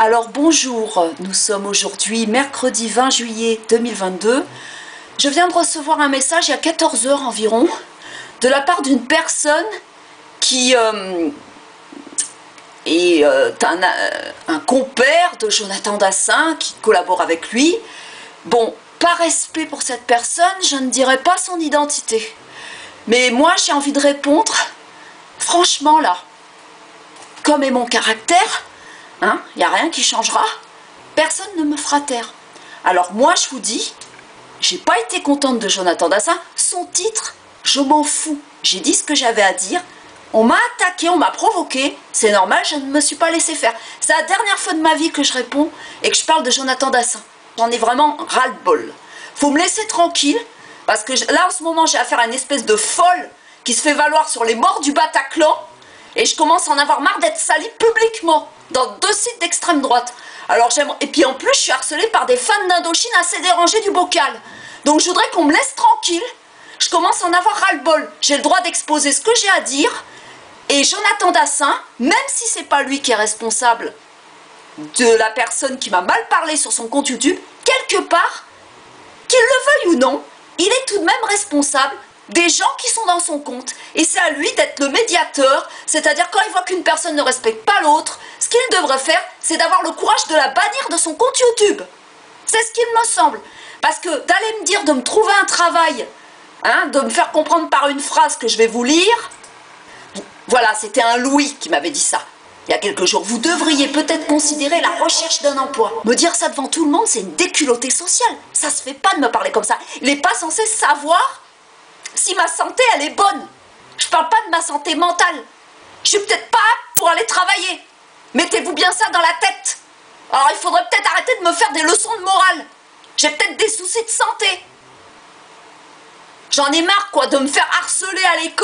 Alors bonjour, nous sommes aujourd'hui mercredi 20 juillet 2022. Je viens de recevoir un message il y a 14 heures environ de la part d'une personne qui est un compère de Jonathan Dassin qui collabore avec lui. Bon, par respect pour cette personne, je ne dirai pas son identité. Mais moi j'ai envie de répondre, franchement là, comme est mon caractère, il n'y a rien qui changera, personne ne me fera taire. Alors moi je vous dis, j'ai pas été contente de Jonathan Dassin, son titre, je m'en fous. J'ai dit ce que j'avais à dire, on m'a attaqué, on m'a provoqué, c'est normal, je ne me suis pas laissé faire. C'est la dernière fois de ma vie que je réponds et que je parle de Jonathan Dassin. J'en ai vraiment ras-le-bol. Faut me laisser tranquille, parce que là en ce moment j'ai affaire à une espèce de folle qui se fait valoir sur les morts du Bataclan, et je commence à en avoir marre d'être salie publiquement dans 2 sites d'extrême droite. Alors et puis en plus je suis harcelée par des fans d'Indochine assez dérangés du bocal. Donc je voudrais qu'on me laisse tranquille. Je commence à en avoir ras-le-bol. J'ai le droit d'exposer ce que j'ai à dire. Et Jonathan Dassin, même si c'est pas lui qui est responsable de la personne qui m'a mal parlé sur son compte YouTube, quelque part, qu'il le veuille ou non, il est tout de même responsable des gens qui sont dans son compte. Et c'est à lui d'être le médiateur, c'est-à-dire quand il voit qu'une personne ne respecte pas l'autre, ce qu'il devrait faire, c'est d'avoir le courage de la bannir de son compte YouTube. C'est ce qu'il me semble. Parce que d'aller me dire de me trouver un travail, de me faire comprendre par une phrase que je vais vous lire, voilà, c'était un Louis qui m'avait dit ça, il y a quelques jours. Vous devriez peut-être considérer la recherche d'un emploi. Me dire ça devant tout le monde, c'est une déculottée sociale. Ça se fait pas de me parler comme ça. Il n'est pas censé savoir si ma santé, elle est bonne. Je parle pas de ma santé mentale. Je suis peut-être pas apte pour aller travailler. Mettez-vous bien ça dans la tête. Alors il faudrait peut-être arrêter de me faire des leçons de morale. J'ai peut-être des soucis de santé. J'en ai marre, quoi, de me faire harceler à l'école,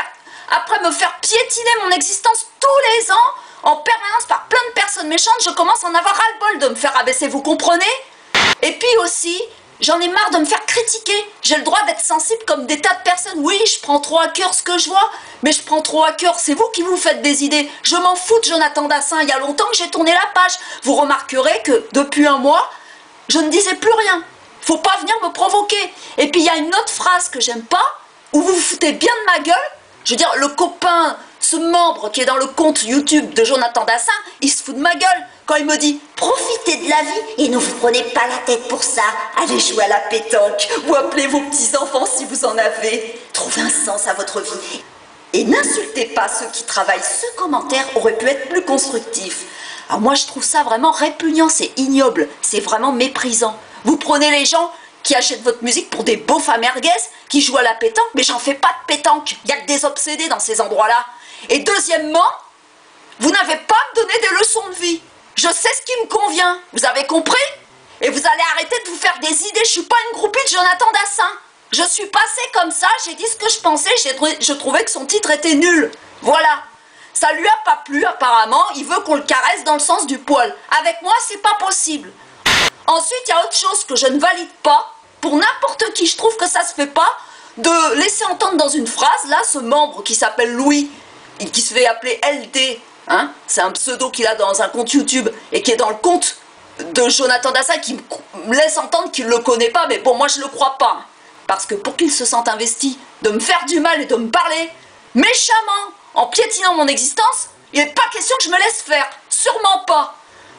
après me faire piétiner mon existence tous les ans, en permanence par plein de personnes méchantes. Je commence à en avoir ras-le-bol de me faire abaisser, vous comprenez? Et puis aussi, j'en ai marre de me faire critiquer. J'ai le droit d'être sensible comme des tas de personnes. Oui, je prends trop à cœur ce que je vois, mais je prends trop à cœur, c'est vous qui vous faites des idées. Je m'en fous de Jonathan Dassin, il y a longtemps que j'ai tourné la page. Vous remarquerez que depuis un mois, je ne disais plus rien. Faut pas venir me provoquer. Et puis il y a une autre phrase que j'aime pas, où vous vous foutez bien de ma gueule. Je veux dire, le copain, ce membre qui est dans le compte YouTube de Jonathan Dassin, il se fout de ma gueule quand il me dit « Profitez de la vie et ne vous prenez pas la tête pour ça. Allez jouer à la pétanque ou appelez vos petits-enfants si vous en avez. Trouvez un sens à votre vie. Et n'insultez pas ceux qui travaillent. Ce commentaire aurait pu être plus constructif. » Alors moi, je trouve ça vraiment répugnant, c'est ignoble, c'est vraiment méprisant. Vous prenez les gens qui achètent votre musique pour des beaufs à merguez, qui jouent à la pétanque, mais j'en fais pas de pétanque. Il n'y a que des obsédés dans ces endroits-là. Et deuxièmement, vous n'avez pas à me donner des leçons de vie. Je sais ce qui me convient, vous avez compris? Et vous allez arrêter de vous faire des idées, je suis pas une groupie de Jonathan Dassin. Je suis passée comme ça, j'ai dit ce que je pensais, je trouvais que son titre était nul. Voilà. Ça lui a pas plu apparemment, il veut qu'on le caresse dans le sens du poil. Avec moi, c'est pas possible. Ensuite, il y a autre chose que je ne valide pas, pour n'importe qui, je trouve que ça se fait pas, de laisser entendre dans une phrase, là, ce membre qui s'appelle Louis, qui se fait appeler LD, c'est un pseudo qu'il a dans un compte YouTube, et qui est dans le compte de Jonathan Dassin, qui me laisse entendre qu'il le connaît pas, mais bon, moi je le crois pas, parce que pour qu'il se sente investi de me faire du mal et de me parler méchamment, en piétinant mon existence, il n'est pas question que je me laisse faire, sûrement pas.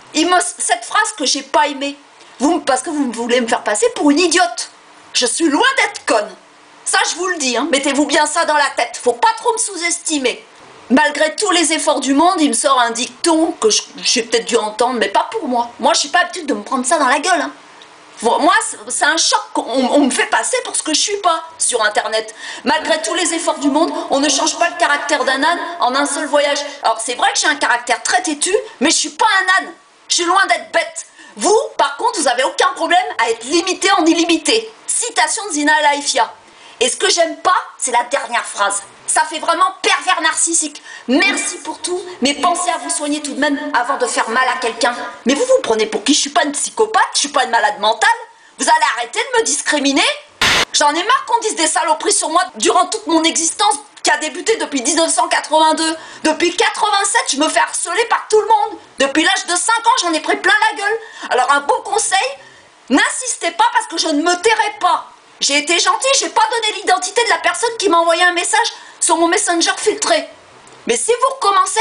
Cette phrase que j'ai pas aimée, parce que vous voulez me faire passer pour une idiote. Je suis loin d'être conne. Ça, je vous le dis, mettez-vous bien ça dans la tête. Faut pas trop me sous-estimer. Malgré tous les efforts du monde, il me sort un dicton que j'ai peut-être dû entendre, mais pas pour moi. Moi, je suis pas habituée de me prendre ça dans la gueule. Moi, c'est un choc. On me fait passer pour ce que je suis pas sur Internet. Malgré tous les efforts du monde, on ne change pas le caractère d'un âne en un seul voyage. Alors, c'est vrai que j'ai un caractère très têtu, mais je suis pas un âne. Je suis loin d'être bête. Vous, par contre, vous n'avez aucun problème à être limité en illimité. Citation de Zina Laïfia. Et ce que j'aime pas, c'est la dernière phrase. Ça fait vraiment pervers narcissique. Merci pour tout, mais pensez à vous soigner tout de même avant de faire mal à quelqu'un. Mais vous vous prenez pour qui? Je suis pas une psychopathe, je suis pas une malade mentale. Vous allez arrêter de me discriminer? J'en ai marre qu'on dise des saloperies sur moi durant toute mon existence. qui a débuté depuis 1982. Depuis 87, je me fais harceler par tout le monde. Depuis l'âge de 5 ans, j'en ai pris plein la gueule. Alors un bon conseil, n'insistez pas parce que je ne me tairai pas. J'ai été gentille, j'ai pas donné l'identité de la personne qui m'a envoyé un message sur mon Messenger filtré. Mais si vous recommencez,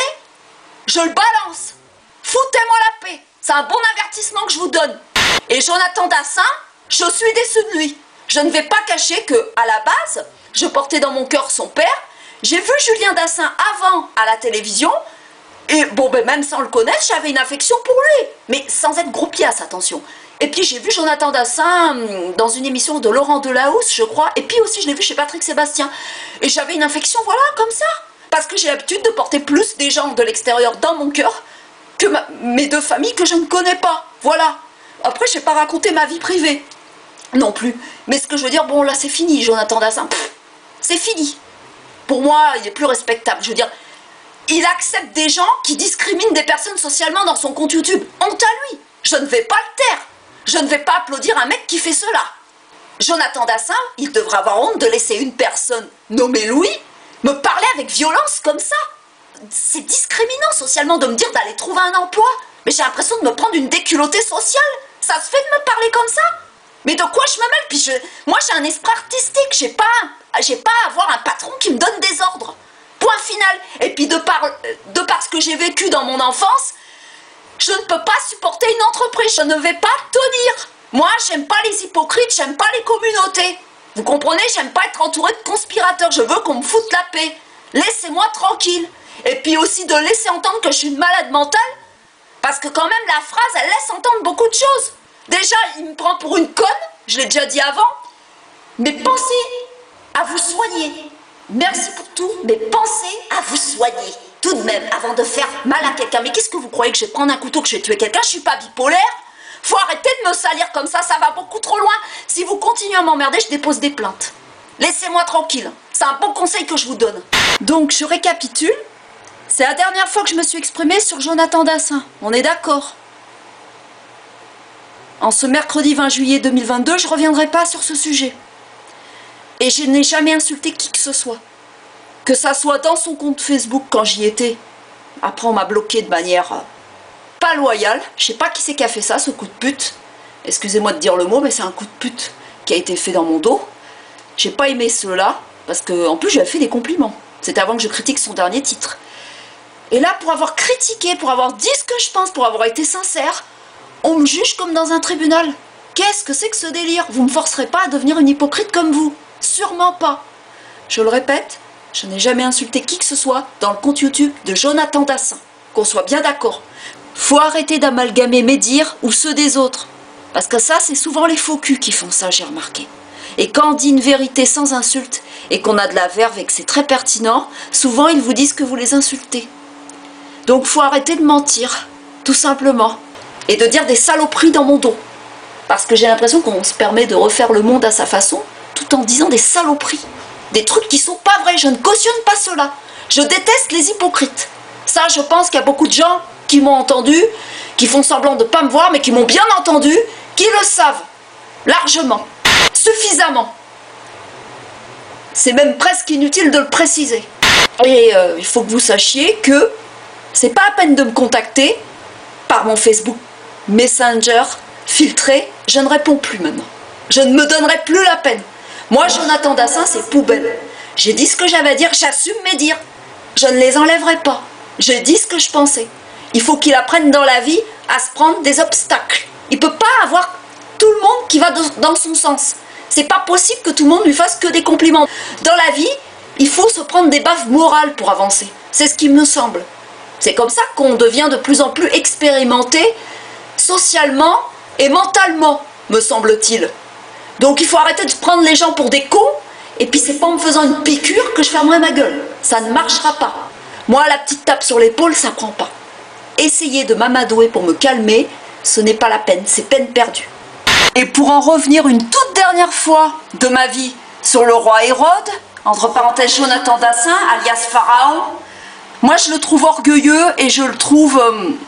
je le balance. Foutez-moi la paix. C'est un bon avertissement que je vous donne. Et Jonathan Dassin, je suis déçue de lui. Je ne vais pas cacher que, à la base, je portais dans mon cœur son père. J'ai vu Julien Dassin avant à la télévision. Et bon, ben même sans le connaître, j'avais une affection pour lui. Mais sans être groupiasse, attention. Et puis j'ai vu Jonathan Dassin dans une émission de Laurent Delahousse, je crois. Et puis aussi, je l'ai vu chez Patrick Sébastien. Et j'avais une affection, voilà, comme ça. Parce que j'ai l'habitude de porter plus des gens de l'extérieur dans mon cœur que mes deux familles que je ne connais pas. Voilà. Après, je ne vais pas raconter ma vie privée. Non plus. Mais ce que je veux dire, bon, là, c'est fini, Jonathan Dassin. C'est fini. Pour moi, il est plus respectable. Je veux dire, il accepte des gens qui discriminent des personnes socialement dans son compte YouTube. Honte à lui. Je ne vais pas le taire. Je ne vais pas applaudir un mec qui fait cela. Jonathan Dassin, il devrait avoir honte de laisser une personne nommée Louis me parler avec violence comme ça. C'est discriminant socialement de me dire d'aller trouver un emploi. Mais j'ai l'impression de me prendre une déculottée sociale. Ça se fait de me parler comme ça? Mais de quoi je me mêle? Puis moi j'ai un esprit artistique. J'ai pas à avoir un patron qui me donne des ordres. Point final. Et puis de par ce que j'ai vécu dans mon enfance, je ne peux pas supporter une entreprise. Je ne vais pas tenir. Moi, j'aime pas les hypocrites, j'aime pas les communautés. Vous comprenez? J'aime pas être entourée de conspirateurs. Je veux qu'on me foute la paix. Laissez-moi tranquille. Et puis aussi de laisser entendre que je suis une malade mentale. Parce que quand même, la phrase, elle laisse entendre beaucoup de choses. Déjà, il me prend pour une conne. Je l'ai déjà dit avant. Mais pensez à vous soigner. Merci pour tout, mais pensez à vous soigner. Tout de même, avant de faire mal à quelqu'un. Mais qu'est-ce que vous croyez, que je vais prendre un couteau, que je vais tuer quelqu'un? Je suis pas bipolaire. Faut arrêter de me salir comme ça va beaucoup trop loin. Si vous continuez à m'emmerder, je dépose des plaintes. Laissez-moi tranquille. C'est un bon conseil que je vous donne. Donc, je récapitule. C'est la dernière fois que je me suis exprimée sur Jonathan Dassin. On est d'accord? En ce mercredi 20 juillet 2022, je ne reviendrai pas sur ce sujet. Et je n'ai jamais insulté qui que ce soit. Que ça soit dans son compte Facebook quand j'y étais. Après, on m'a bloqué de manière pas loyale. Je sais pas qui c'est qui a fait ça, ce coup de pute. Excusez-moi de dire le mot, mais c'est un coup de pute qui a été fait dans mon dos. J'ai pas aimé cela, parce que en plus, j'avais fait des compliments. C'était avant que je critique son dernier titre. Et là, pour avoir critiqué, pour avoir dit ce que je pense, pour avoir été sincère, on me juge comme dans un tribunal. Qu'est-ce que c'est que ce délire? Vous me forcerez pas à devenir une hypocrite comme vous. Sûrement pas. Je le répète, je n'ai jamais insulté qui que ce soit dans le compte YouTube de Jonathan Dassin. Qu'on soit bien d'accord. Faut arrêter d'amalgamer mes dires ou ceux des autres. Parce que ça, c'est souvent les faux culs qui font ça, j'ai remarqué. Et quand on dit une vérité sans insulte, et qu'on a de la verve et que c'est très pertinent, souvent ils vous disent que vous les insultez. Donc faut arrêter de mentir, tout simplement. Et de dire des saloperies dans mon dos. Parce que j'ai l'impression qu'on se permet de refaire le monde à sa façon, tout en disant des saloperies. Des trucs qui sont pas vrais, je ne cautionne pas cela. Je déteste les hypocrites. Ça, je pense qu'il y a beaucoup de gens qui m'ont entendu, qui font semblant de ne pas me voir, mais qui m'ont bien entendu, qui le savent, largement, suffisamment. C'est même presque inutile de le préciser. Et il faut que vous sachiez que c'est pas à peine de me contacter par mon Facebook Messenger filtré, je ne réponds plus maintenant. Je ne me donnerai plus la peine. Moi, Jonathan Dassin, c'est poubelle. J'ai dit ce que j'avais à dire, j'assume mes dires. Je ne les enlèverai pas. J'ai dit ce que je pensais. Il faut qu'il apprenne dans la vie à se prendre des obstacles. Il ne peut pas avoir tout le monde qui va dans son sens. C'est pas possible que tout le monde lui fasse que des compliments. Dans la vie, il faut se prendre des baffes morales pour avancer. C'est ce qui me semble. C'est comme ça qu'on devient de plus en plus expérimenté socialement et mentalement, me semble-t-il. Donc il faut arrêter de prendre les gens pour des cons, et puis c'est pas en me faisant une piqûre que je fermerai ma gueule. Ça ne marchera pas. Moi, la petite tape sur l'épaule, ça prend pas. Essayez de m'amadouer pour me calmer, ce n'est pas la peine, c'est peine perdue. Et pour en revenir une toute dernière fois de ma vie sur le roi Hérode, entre parenthèses Jonathan Dassin, alias Pharaon, moi je le trouve orgueilleux et je le trouve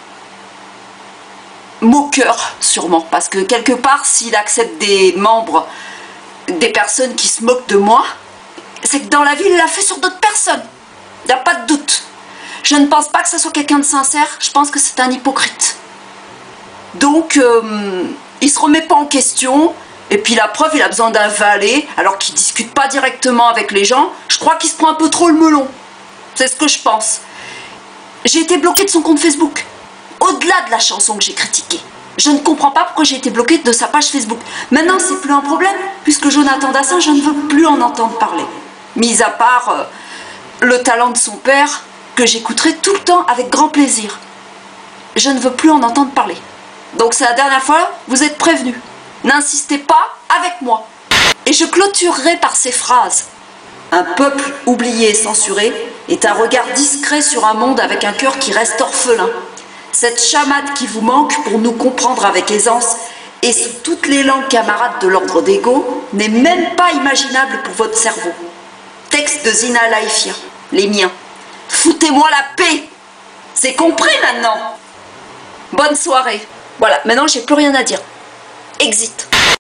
moqueur sûrement, parce que quelque part s'il accepte des membres, des personnes qui se moquent de moi, c'est que dans la vie, il l'a fait sur d'autres personnes. Il n'y a pas de doute. Je ne pense pas que ce soit quelqu'un de sincère, je pense que c'est un hypocrite. Donc, il se remet pas en question, et puis la preuve, il a besoin d'un valet, alors qu'il discute pas directement avec les gens. Je crois qu'il se prend un peu trop le melon. C'est ce que je pense. J'ai été bloquée de son compte Facebook, au-delà de la chanson que j'ai critiquée. Je ne comprends pas pourquoi j'ai été bloquée de sa page Facebook. Maintenant, c'est plus un problème, puisque Jonathan Dassin, je ne veux plus en entendre parler. Mis à part le talent de son père, que j'écouterai tout le temps avec grand plaisir. Je ne veux plus en entendre parler. Donc c'est la dernière fois, vous êtes prévenus. N'insistez pas avec moi. Et je clôturerai par ces phrases. Un peuple oublié et censuré est un regard discret sur un monde avec un cœur qui reste orphelin. Cette chamade qui vous manque pour nous comprendre avec aisance et sous toutes les langues camarades de l'ordre d'ego n'est même pas imaginable pour votre cerveau. Texte de Zina Laïfia, les miens. Foutez-moi la paix. C'est compris maintenant. Bonne soirée. Voilà, maintenant j'ai plus rien à dire. Exit.